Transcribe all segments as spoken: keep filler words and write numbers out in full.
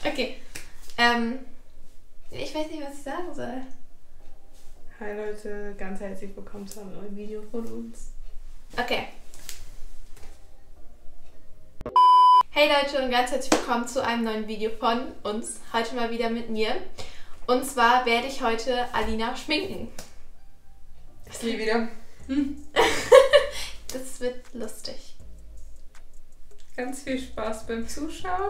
Okay. Ähm, ich weiß nicht, was ich sagen soll. Hi Leute, ganz herzlich willkommen zu einem neuen Video von uns. Okay. Hey Leute und ganz herzlich willkommen zu einem neuen Video von uns. Heute mal wieder mit mir. Und zwar werde ich heute Alina schminken. Ich gehe wieder. Hm. Das wird lustig. Ganz viel Spaß beim Zuschauen.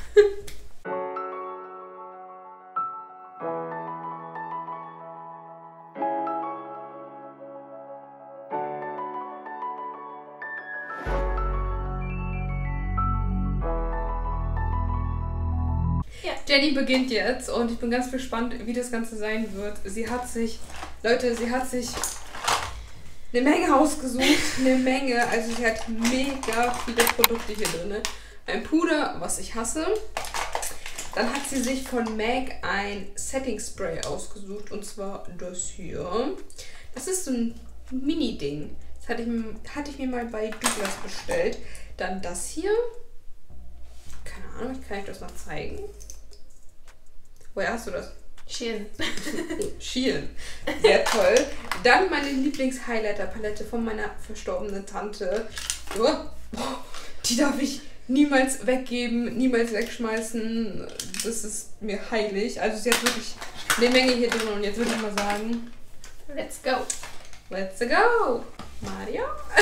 Ja. Jenny beginnt jetzt und ich bin ganz gespannt, wie das Ganze sein wird. Sie hat sich, Leute, sie hat sich eine Menge ausgesucht, eine Menge. Also sie hat mega viele Produkte hier drin. Ein Puder, was ich hasse. Dann hat sie sich von M A C ein Setting Spray ausgesucht und zwar das hier. Das ist so ein Mini-Ding. Das hatte ich, hatte ich mir mal bei Douglas bestellt. Dann das hier. Keine Ahnung, ich kann euch das noch zeigen. Woher hast du das? Schön. Schielen. Sehr toll. Dann meine Lieblings-Highlighter-Palette von meiner verstorbenen Tante. Oh, die darf ich niemals weggeben, niemals wegschmeißen. Das ist mir heilig. Also sie hat wirklich eine Menge hier drin und jetzt würde ich mal sagen, Let's go. let's go. Maria?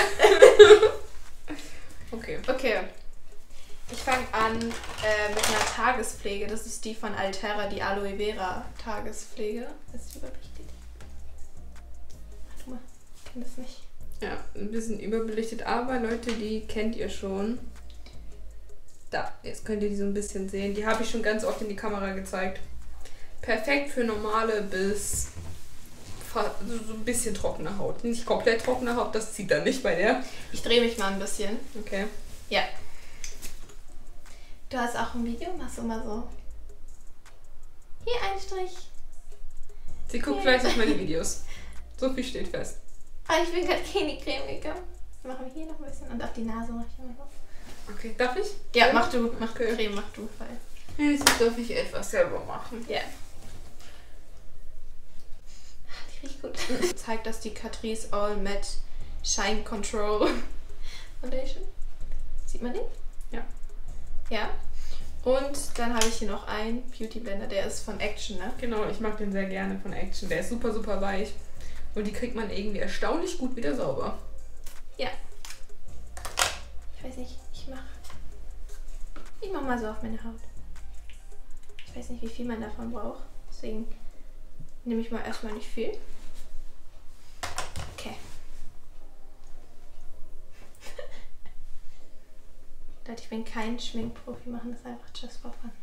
Okay. Okay. Ich fange an äh, mit einer Tagespflege. Das ist die von Altera, die Aloe Vera Tagespflege. Ist die überbelichtet? Warte mal, ich kenne das nicht. Ja, ein bisschen überbelichtet, aber Leute, die kennt ihr schon. Da, jetzt könnt ihr die so ein bisschen sehen. Die habe ich schon ganz oft in die Kamera gezeigt. Perfekt für normale bis so ein bisschen trockene Haut. Nicht komplett trockene Haut, das zieht dann nicht bei der. Ich drehe mich mal ein bisschen. Okay. Ja. Du hast auch ein Video, machst du mal so. Hier ein Strich. Sie guckt Ja. fleißig meine Videos. So viel steht fest. Ah, ich bin gerade keine Creme gekommen. Machen wir hier noch ein bisschen und auf die Nase mache ich immer noch. Okay, darf ich? Ja, mach du. Mach Okay. Creme, mach du. Fall. Jetzt darf ich etwas selber machen. Ja. Die riecht gut. Zeigt das die Catrice All Matte Shine Control Foundation. Sieht man den? Ja. Ja. Und dann habe ich hier noch einen Beauty Blender, der ist von Action, ne? Genau, ich mag den sehr gerne von Action. Der ist super, super weich. Und die kriegt man irgendwie erstaunlich gut wieder sauber. Ja. Ich weiß nicht, ich mach. Ich mach mal so auf meine Haut. Ich weiß nicht, wie viel man davon braucht. Deswegen nehme ich mal erstmal nicht viel. Okay. Leute, ich bin kein Schminkprofi, machen das einfach just for fun.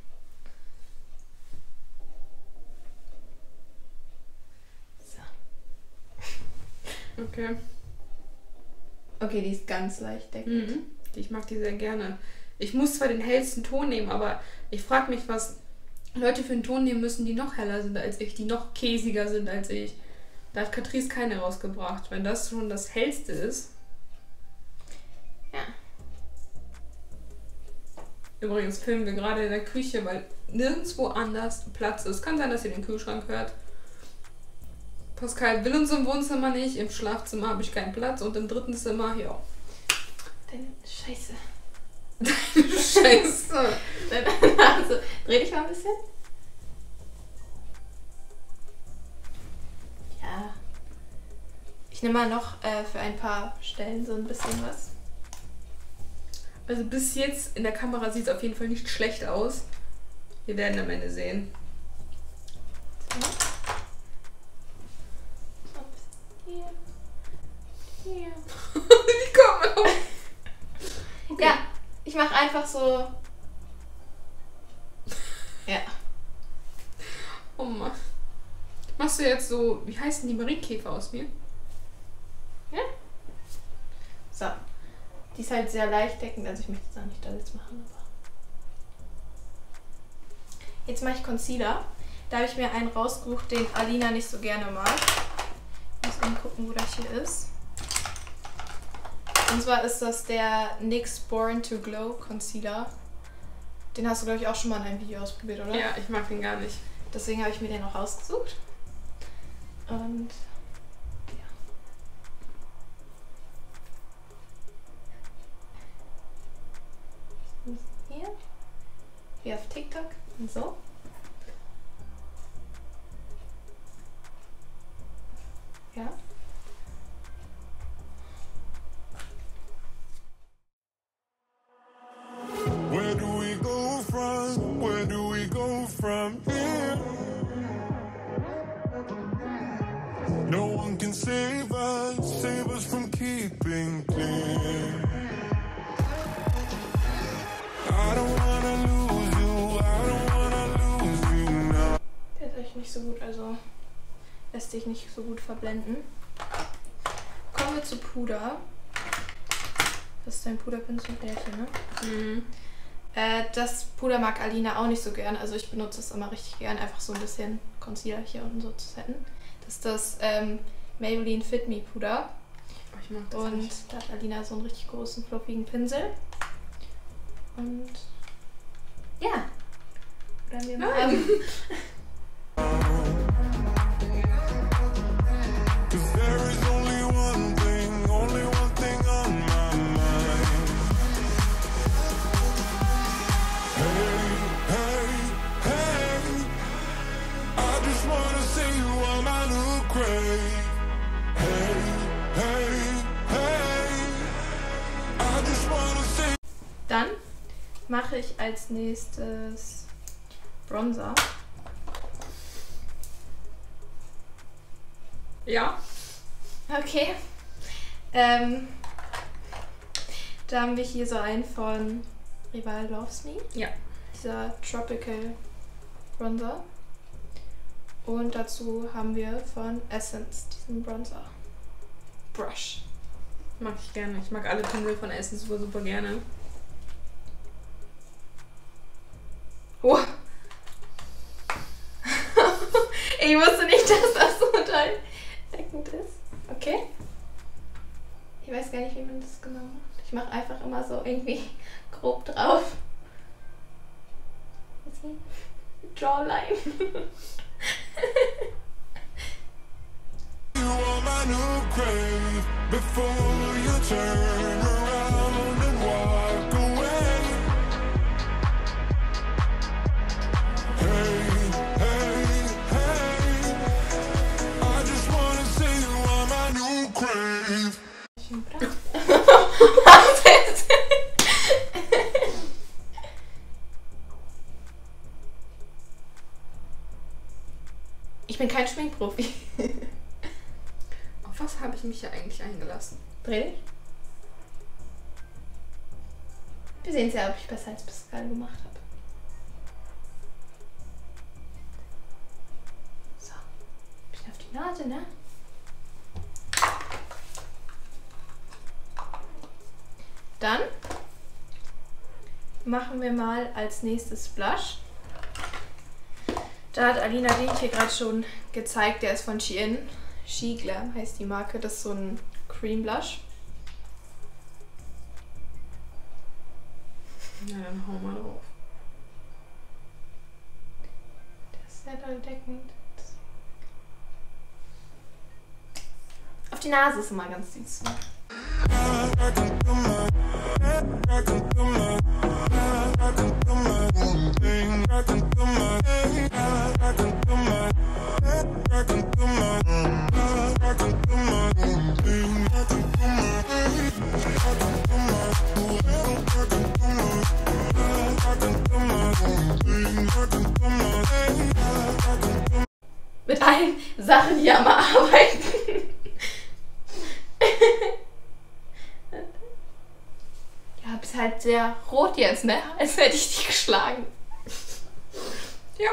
So. Okay. Okay, die ist ganz leicht deckend. Mhm. Ich mag die sehr gerne. Ich muss zwar den hellsten Ton nehmen, aber ich frage mich, was Leute für einen Ton nehmen müssen, die noch heller sind als ich, die noch käsiger sind als ich. Da hat Catrice keine rausgebracht. Wenn das schon das hellste ist. Ja. Übrigens filmen wir gerade in der Küche, weil nirgendwo anders Platz ist. Kann sein, dass ihr den Kühlschrank hört. Pascal will uns im Wohnzimmer nicht, im Schlafzimmer habe ich keinen Platz und im dritten Zimmer, ja. Deine Scheiße. Scheiße. Deine Nase. Dreh dich mal ein bisschen. Ja. Ich nehme mal noch äh, für ein paar Stellen so ein bisschen was. Also bis jetzt in der Kamera sieht es auf jeden Fall nicht schlecht aus. Wir werden am Ende sehen. So. So ein bisschen hier. Hier. Die kommen auf. Okay. Ja, ich mache einfach so. Ja. Oh Mann. Machst du jetzt so, wie heißen die Marienkäfer aus mir? Ja. So. Die ist halt sehr leicht deckend, also ich möchte jetzt auch nicht alles machen, aber. Jetzt mache ich Concealer. Da habe ich mir einen rausgesucht, den Alina nicht so gerne mag. Ich muss eben gucken, wo das hier ist. Und zwar ist das der N Y X Born to Glow Concealer. Den hast du, glaube ich, auch schon mal in einem Video ausprobiert, oder? Ja, ich mag den gar nicht. Deswegen habe ich mir den auch rausgesucht. Und ja. Hier. Wie auf TikTok und so. Ja. Where do we go from? Where do we go from here? No one can save us, save us from keeping clear. I don't wanna lose you, I don't wanna lose you now. Der ist echt nicht so gut, also lässt sich nicht so gut verblenden. Kommen wir zu Puder. Das ist dein Puderpinsel, der hier, ne? Mhm. Äh, das Puder mag Alina auch nicht so gern, also ich benutze es immer richtig gern, einfach so ein bisschen Concealer hier unten so zu setzen. Das ist das ähm, Maybelline Fit Me Puder. Oh, ich mag das Und nicht. da hat Alina so einen richtig großen, fluffigen Pinsel. Und ja, bleiben wir mal. Nein. Cause there is only one thing, only one thing on my mind. Hey, hey, hey, I just wanna say you are my new crave. Hey, hey, hey, I just wanna say. Dann mache ich als nächstes Bronzer. Ja. Okay. Ähm, da haben wir hier so einen von Rival Loves Me. Ja. Dieser Tropical Bronzer. Und dazu haben wir von Essence diesen Bronzer Brush. Mag ich gerne. Ich mag alle Pinsel von Essen super, super gerne. Oh. Ich wusste nicht, dass das so toll deckend ist. Okay. Ich weiß gar nicht, wie man das genau macht. Ich mache einfach immer so irgendwie grob drauf. Jawline. You are my new crave before you turn around and walk away. Hey, hey, hey, I just wanna say you are my new crave. Was ist? Ich bin kein Schminkprofi. Auf was habe ich mich hier eigentlich eingelassen? Dreh dich. Wir sehen es ja, ob ich besser als Pascal gemacht habe. So. Ein bisschen auf die Nase, ne? Dann machen wir mal als nächstes Blush. Da hat Alina den hier gerade schon gezeigt. Der ist von Shein. She Glam heißt die Marke. Das ist so ein Cream Blush. Ja, dann hau mal drauf. Der ist sehr doll deckend. Auf die Nase ist immer ganz süß. Mit allen Sachen hier am Arbeiten. Ja, bist halt sehr rot jetzt, ne? Als hätte ich dich geschlagen. Ja.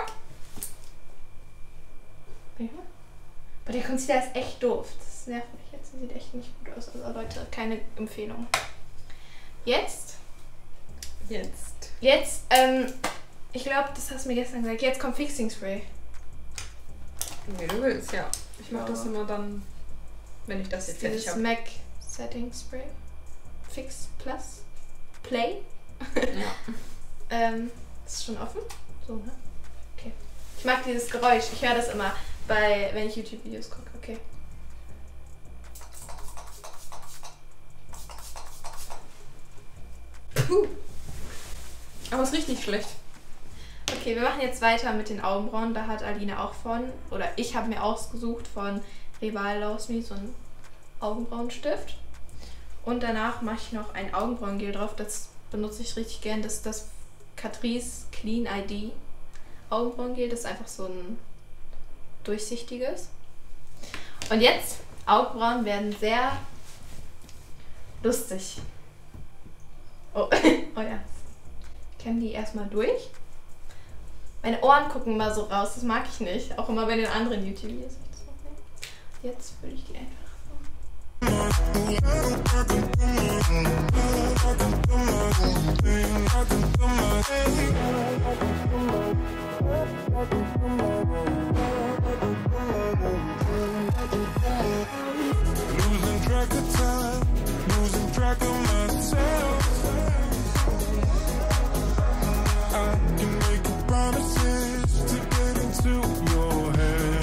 Ja. Aber der Concealer ist echt doof. Das nervt mich jetzt. Sieht echt nicht gut aus. Also Leute, keine Empfehlung. Jetzt. Jetzt. Jetzt, ähm, ich glaube, das hast du mir gestern gesagt. Jetzt kommt Fixing Spray. Wie du willst, ja. Ich mach Ja. das immer dann, wenn ich das jetzt fertig Dieses habe. MAC Setting Spray. Fix Plus. Play. Ja. Ähm, Ist es schon offen? So, ne? Okay. Ich mag dieses Geräusch. Ich höre das immer, bei, wenn ich YouTube-Videos gucke. Okay. Puh. Aber es riecht nicht schlecht. Okay, wir machen jetzt weiter mit den Augenbrauen. Da hat Alina auch von, oder ich habe mir ausgesucht von Rival Loves Me so einen Augenbrauenstift. Und danach mache ich noch ein Augenbrauengel drauf. Das benutze ich richtig gern. Das ist das Catrice Clean I D Augenbrauengel. Das ist einfach so ein durchsichtiges. Und jetzt, Augenbrauen werden sehr lustig. Oh, oh ja. Ich kämme die erstmal durch. Meine Ohren gucken immer so raus, das mag ich nicht. Auch immer bei den anderen YouTube-Videos. Jetzt fülle ich die einfach Losing track of time, losing track of myself. I can make you promises to get into your head.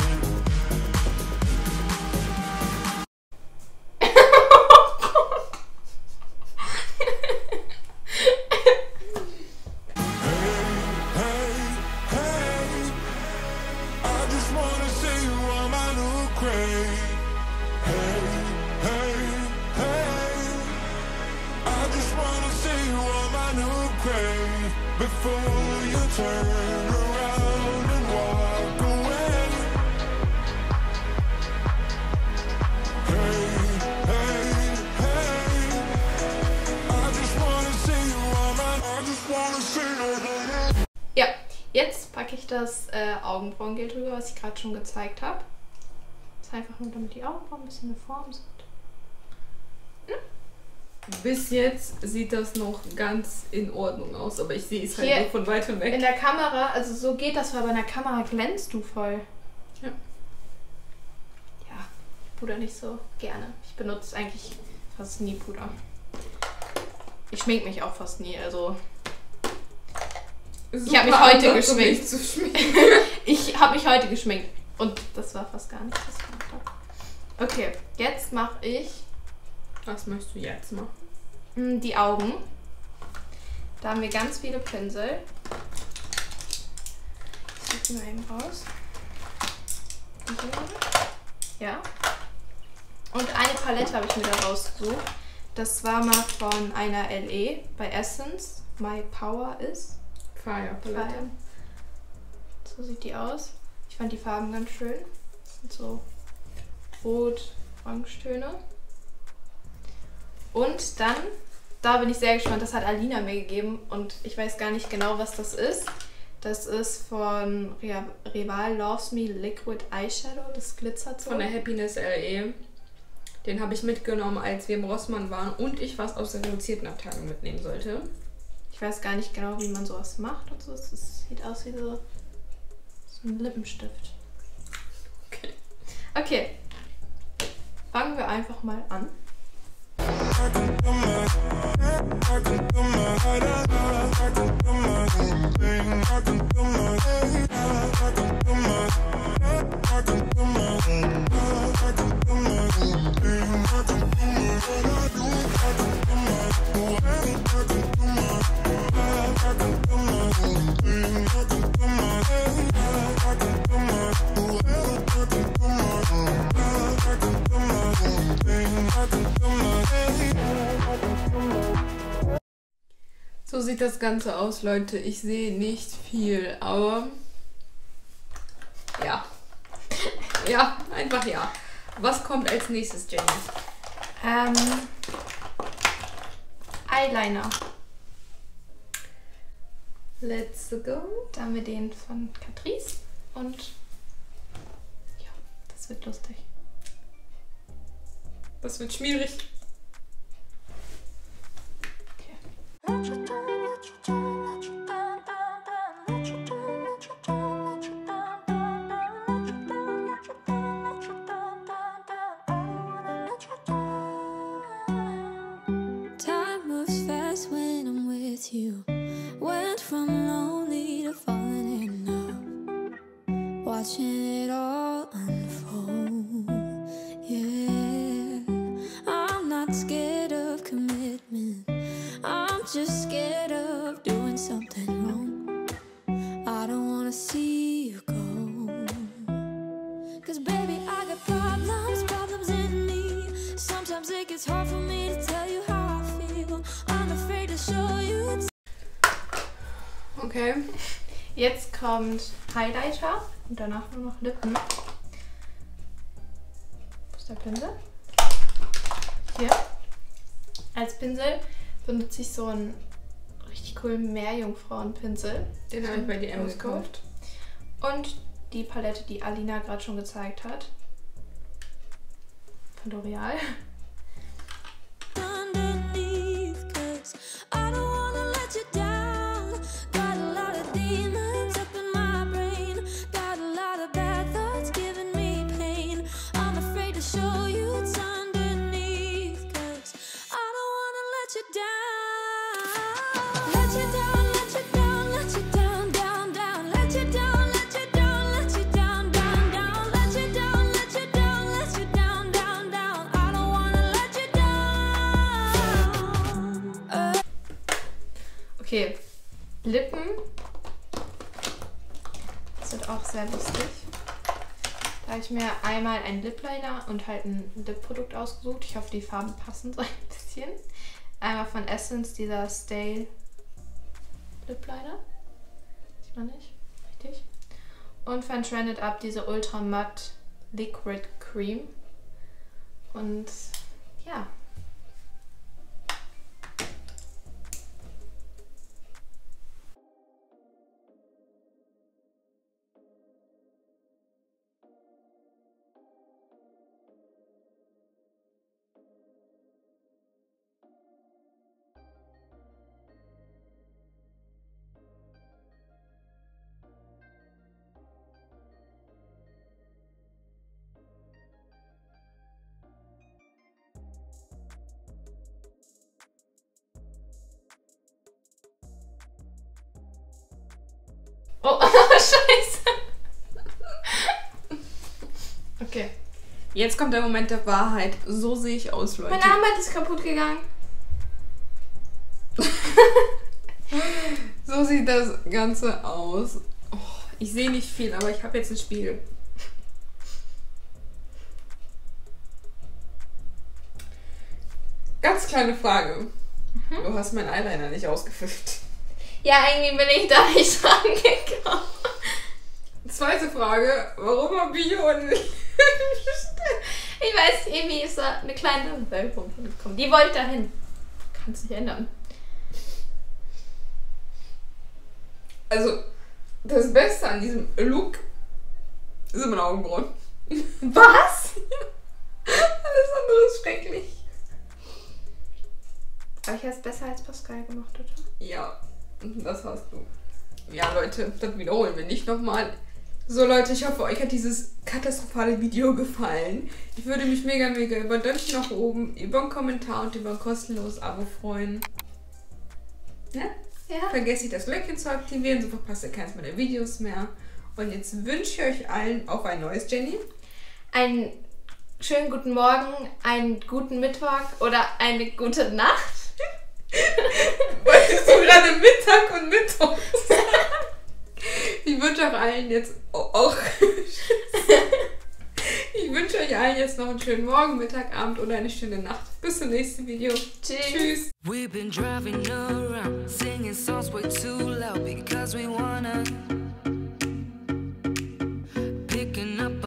Before you turn around and walk away. Hey, hey, hey, I just wanna see you on my, I just wanna see you. Ja, jetzt packe ich das äh, Augenbrauengel drüber, was ich gerade schon gezeigt habe. Das ist einfach nur, damit die Augenbrauen ein bisschen eine Form sind. Hm? Bis jetzt sieht das noch ganz in Ordnung aus, aber ich sehe es halt Hier nur von weitem weg. In der Kamera, also so geht das, aber in der Kamera glänzt du voll. Ja. Ja, Puder nicht so gerne. Ich benutze eigentlich fast nie Puder. Ich schmink mich auch fast nie, also... Super ich habe mich heute anders, um mich geschminkt. zu schminken. Ich habe mich heute geschminkt. Und das war fast gar nicht, was ich gemacht habe. Okay, jetzt mache ich... Was möchtest du jetzt machen? Die Augen. Da haben wir ganz viele Pinsel. Ich suche mal eben raus. Ja. Und eine Palette habe ich mir da rausgesucht. Das war mal von einer L E bei Essence. My Power is. Fire Palette. Fire. So sieht die aus. Ich fand die Farben ganz schön. Das sind so Rot-Orange-Töne. Und dann, da bin ich sehr gespannt, das hat Alina mir gegeben und ich weiß gar nicht genau, was das ist. Das ist von Rival Loves Me Liquid Eyeshadow, das glitzert so. Von der Happiness L E. Den habe ich mitgenommen, als wir im Rossmann waren und ich was aus der reduzierten Abteilung mitnehmen sollte. Ich weiß gar nicht genau, wie man sowas macht und so. Das sieht aus wie so, so ein Lippenstift. Okay. Okay, fangen wir einfach mal an. So sieht das Ganze aus, Leute. Ich sehe nicht viel, aber ja. Ja, einfach ja. Was kommt als nächstes, Jenny? Ähm, Eyeliner. Let's go. Da haben wir den von Catrice und ja, das wird lustig. Das wird schwierig. Time moves fast when I'm with you. Went from lonely watching it all unfold. Yeah, I'm not scared of commitment. I'm just scared of doing something wrong. I don't wanna see you go. Cause baby, I got problems, problems in me. Sometimes it gets hard for me to tell you how I feel. I'm afraid to show you it's Okay. Jetzt kommt Highlighter und danach nur noch Lippen. Wo ist der Pinsel? Hier. Als Pinsel benutze ich so einen richtig coolen Meerjungfrauenpinsel. Den habe ich bei D M Rose Gold. gekauft. Und die Palette, die Alina gerade schon gezeigt hat. Von L'Oreal. underneath, 'cause I don't wanna let you down. Got a lot of demons up in my brain. Got a lot of bad thoughts giving me pain. I'm afraid to show you what's underneath, 'cause I don't wanna let you down. Let you down, let you down, let you down, down, down. Let you down, let you down, let you down, down, down. Let you down, let you down, let you down, down, down. I don't wanna let you down. Okay, Lippen. Das wird auch sehr lustig. Da habe ich mir einmal einen Lip Liner und halt ein Lip-Produkt ausgesucht. Ich hoffe, die Farben passen so ein bisschen. Einmal von Essence, dieser Stay Lip Liner. Sieht man nicht? Richtig. Und von Trended Up diese Ultra Matte Liquid Cream. Und ja. Oh, scheiße. Okay. Jetzt kommt der Moment der Wahrheit. So sehe ich aus, Leute. Meine Armband ist kaputt gegangen. So sieht das Ganze aus. Oh, ich sehe nicht viel, aber ich habe jetzt einen Spiegel. Ganz kleine Frage. Mhm. Du hast meinen Eyeliner nicht ausgefüllt. Ja, irgendwie bin ich da nicht rangekommen. Zweite Frage. Warum habe ich hier unten... Ich weiß, irgendwie ist da eine kleine Wölbung hingekommen. Die wollte dahin. Kannst nicht ändern. Also, das Beste an diesem Look sind meine Augenbrauen. Was? Alles andere ist schrecklich. Aber ich habe es besser als Pascal gemacht, oder? Ja, das hast du. Ja, Leute, das wiederholen wir nicht nochmal. So, Leute, ich hoffe, euch hat dieses katastrophale Video gefallen. Ich würde mich mega, mega über ein Däumchen nach oben, über einen Kommentar und über ein kostenloses Abo freuen. Ne? Ja. Vergesst nicht, das Glöckchen zu aktivieren, so verpasst ihr keins meiner Videos mehr. Und jetzt wünsche ich euch allen auf ein neues, Jenny. Einen schönen guten Morgen, einen guten Mittag oder eine gute Nacht. Wolltest du gerade Mittag und Mittag sagen? Ich wünsche euch allen jetzt auch... Ich wünsche euch allen jetzt noch einen schönen Morgen, Mittag, Abend oder eine schöne Nacht. Bis zum nächsten Video. Tschüss. Tschüss. We've been driving around, singing songs way too loud because we want